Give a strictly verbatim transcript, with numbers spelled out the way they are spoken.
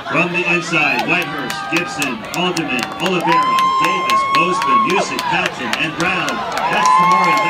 From the inside, Whitehurst, Gibson, Alderman, Oliveira, Davis, Bozeman, Music, Patton, and Brown. That's Tamari.